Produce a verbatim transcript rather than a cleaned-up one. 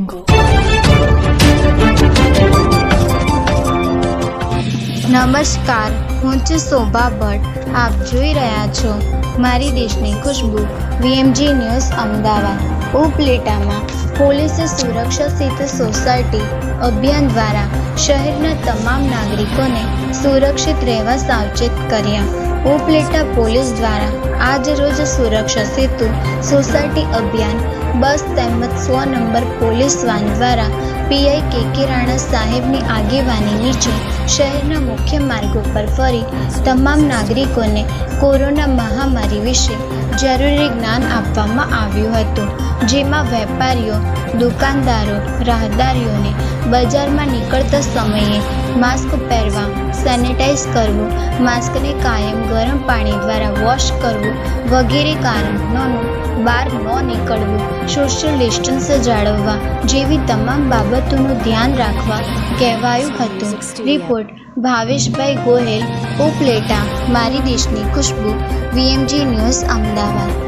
નમસ્કાર, હું છું શોભા ભટ્ટ. આપ જોઈ રહ્યા છો મારી દેશની ખુશ્બુ વીએમજી ન્યૂઝ અમદાવાદ. ઉપલેટામાં પોલીસે સુરક્ષા સેતુ સોસાયટી અભિયાન દ્વારા શહેરના તમામ નાગરિકોને સુરક્ષિત રહેવા સાવચેત કર્યા. ઉપલેટા પોલીસ દ્વારા આજ રોજ સુરક્ષા સેતુ સોસાયટી અભિયાન બસ તેમજ સો નંબર પોલીસ વાન દ્વારા પીઆઈ કે કે રાણા સાહેબની આગેવાની નીચે શહેરના મુખ્ય માર્ગો પર ફરી તમામ નાગરિકોને કોરોના મહામારી વિશે જરૂરી જ્ઞાન આપવામાં આવ્યું હતું, જેમાં વેપારીઓ, દુકાનદારો, રાહદારીઓને બજારમાં નીકળતા સમયે માસ્ક પહેરવા, સેનિટાઈઝ કરવું, માસ્કને કાયમ ગરમ પાણી દ્વારા વોશ કરવું વગેરે કારણોનું બહાર ન નીકળવું, સોશિયલ ડિસ્ટન્સ જાળવવા જેવી તમામ બાબતોનું ધ્યાન રાખવા કહેવાયું હતું. રિપોર્ટ ભાવેશભાઈ ગોહેલ, ઉપલેટા, મારી દેશની ખુશ્બુ, વીએમજી ન્યૂઝ અમદાવાદ.